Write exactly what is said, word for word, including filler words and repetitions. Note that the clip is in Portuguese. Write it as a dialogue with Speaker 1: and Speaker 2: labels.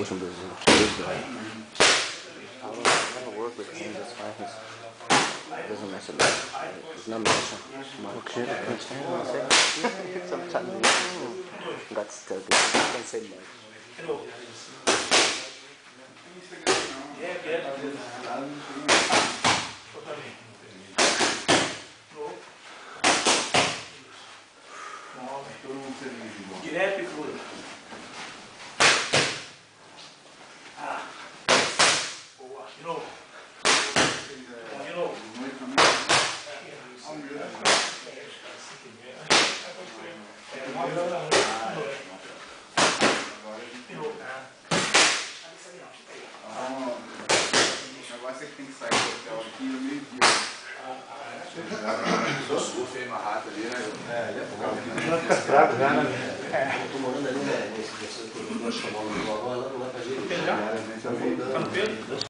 Speaker 1: From Brazil. I want to work with him, that's why he's, he doesn't mess a lot. He's not much. Okay. Sometimes he got stuck. I can't say much.
Speaker 2: Direto e cru. Ah. Boa. De novo. De novo.
Speaker 3: O negócio é que tem que sair do hotel aqui no meio-dia. Só surf aí, uma rata ali, né? É, ele é bom. Já fica fraco já, né? É. Eu tô morando ali, né? Nesse que eu tô chamando agora, lá pra gente.